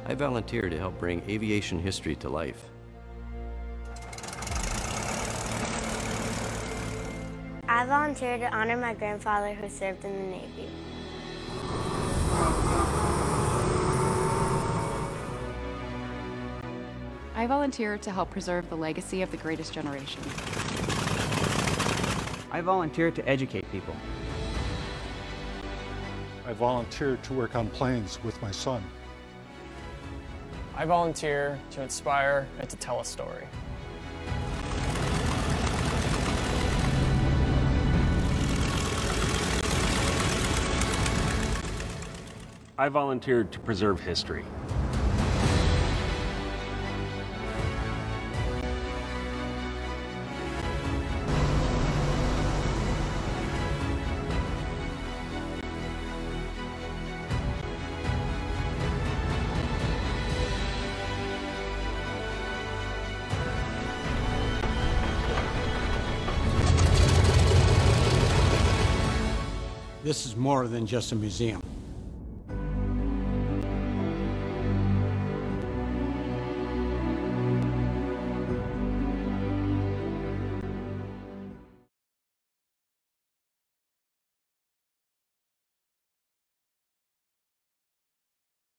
I volunteer to help bring aviation history to life. I volunteer to honor my grandfather who served in the Navy. I volunteer to help preserve the legacy of the greatest generation. I volunteer to educate people. I volunteer to work on planes with my son. I volunteer to inspire and to tell a story. I volunteered to preserve history. This is more than just a museum.